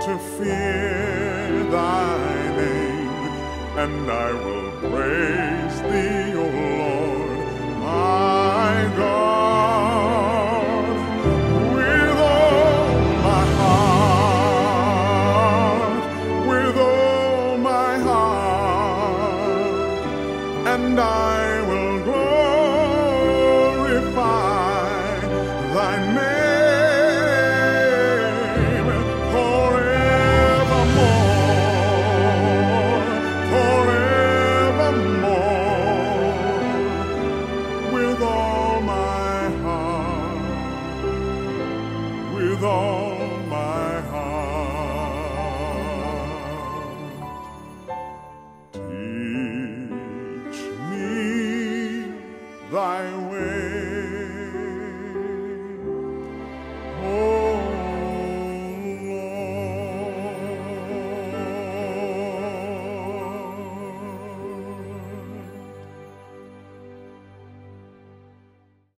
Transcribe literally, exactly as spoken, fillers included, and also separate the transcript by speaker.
Speaker 1: to fear thy name, and I will praise thee, O Lord, my God, with all my heart, with all my heart, and I will glorify thy name. With all my heart, teach me thy